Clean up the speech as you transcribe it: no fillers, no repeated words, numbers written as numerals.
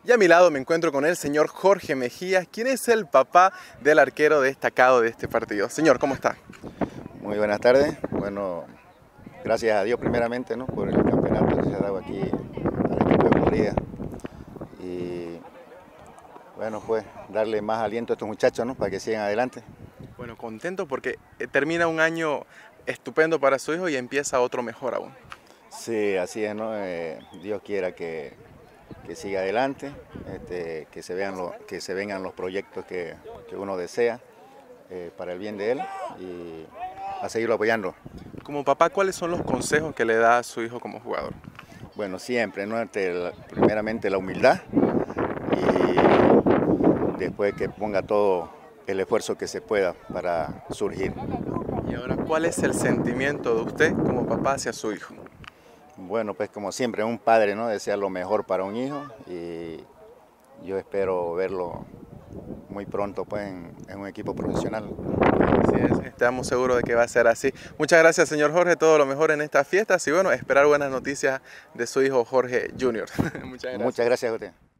Y a mi lado me encuentro con el señor Jorge Mejía, quien es el papá del arquero destacado de este partido. Señor, ¿cómo está? Muy buenas tardes. Bueno, gracias a Dios primeramente, ¿no?, por el campeonato que se ha dado aquí al equipo de Bolivia. Y bueno, pues darle más aliento a estos muchachos, ¿no?, para que sigan adelante. Bueno, contento porque termina un año estupendo para su hijo y empieza otro mejor aún. Sí, así es, ¿no? Dios quiera que siga adelante, que se vengan los proyectos que uno desea para el bien de él y a seguirlo apoyando. Como papá, ¿cuáles son los consejos que le da a su hijo como jugador? Bueno, siempre, ¿no?, primeramente la humildad y después que ponga todo el esfuerzo que se pueda para surgir. Y ahora, ¿cuál es el sentimiento de usted como papá hacia su hijo? Bueno, pues como siempre, un padre, ¿no?, desea lo mejor para un hijo y yo espero verlo muy pronto, pues, en un equipo profesional. Así es, estamos seguros de que va a ser así. Muchas gracias, señor Jorge, todo lo mejor en estas fiestas y bueno, esperar buenas noticias de su hijo Jorge Junior. Muchas gracias. Muchas gracias a usted.